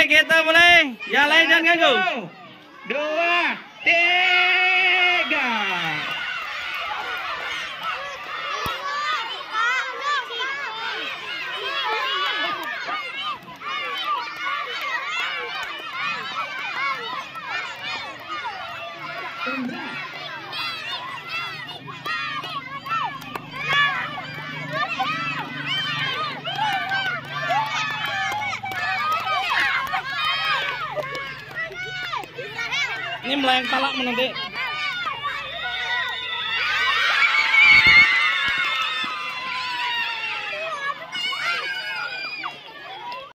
kita boleh. Yang lain jangan ganggu. 2, 3. Ini melayang talak menanti.